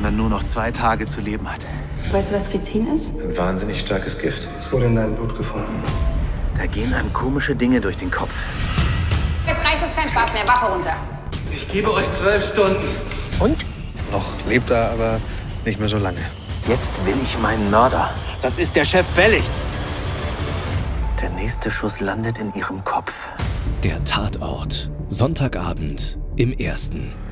dann nur noch 2 Tage zu leben hat. Weißt du, was Rizin ist? Ein wahnsinnig starkes Gift. Es wurde in deinem Blut gefunden. Da gehen einem komische Dinge durch den Kopf. Jetzt reicht es kein Spaß mehr. Waffe runter. Ich gebe euch 12 Stunden. Und? Noch lebt er, aber nicht mehr so lange. Jetzt will ich meinen Mörder. Sonst ist der Chef fällig. Der nächste Schuss landet in ihrem Kopf. Der Tatort. Sonntagabend im Ersten.